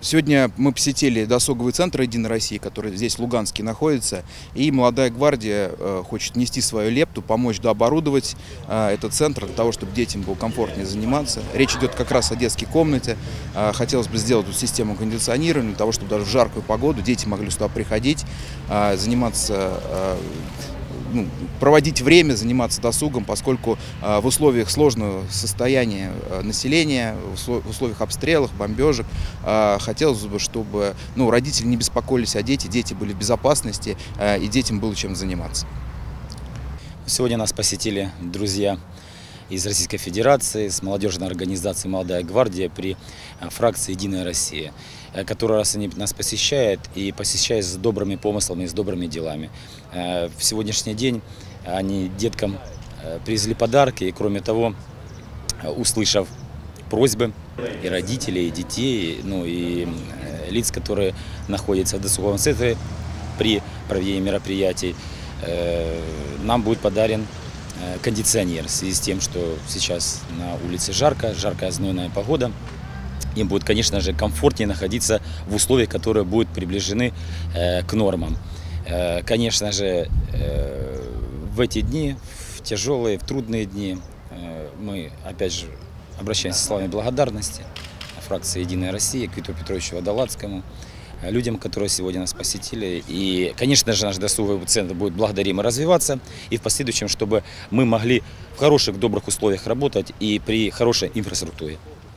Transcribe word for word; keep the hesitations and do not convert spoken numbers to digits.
Сегодня мы посетили досуговый центр «Единой России», который здесь, в Луганске, находится. И «Молодая гвардия» хочет внести свою лепту, помочь дооборудовать этот центр для того, чтобы детям было комфортнее заниматься. Речь идет как раз о детской комнате. Хотелось бы сделать тут систему кондиционирования, для того, чтобы даже в жаркую погоду дети могли сюда приходить, заниматься, ну, проводить время, заниматься досугом, поскольку э, в условиях сложного состояния э, населения, в условиях обстрелов, бомбежек, э, хотелось бы, чтобы ну, родители не беспокоились о детях, дети были в безопасности э, и детям было чем заниматься. Сегодня нас посетили друзья из Российской Федерации, с молодежной организацией «Молодая гвардия» при фракции «Единая Россия», который раз они нас посещают и посещают с добрыми помыслами, с добрыми делами. В сегодняшний день они деткам привезли подарки, и кроме того, услышав просьбы и родителей, и детей, ну и лиц, которые находятся в досуговом центре при проведении мероприятий, нам будет подарен кондиционер в связи с тем, что сейчас на улице жарко, жаркая знойная погода. Им будет, конечно же, комфортнее находиться в условиях, которые будут приближены к нормам. Конечно же, в эти дни, в тяжелые, в трудные дни, мы опять же обращаемся с словами благодарности фракции «Единая Россия», к Виктору Петровичу Водолацкому, людям, которые сегодня нас посетили. И, конечно же, наш досуговый центр будет благодарим и развиваться, и в последующем, чтобы мы могли в хороших, добрых условиях работать и при хорошей инфраструктуре.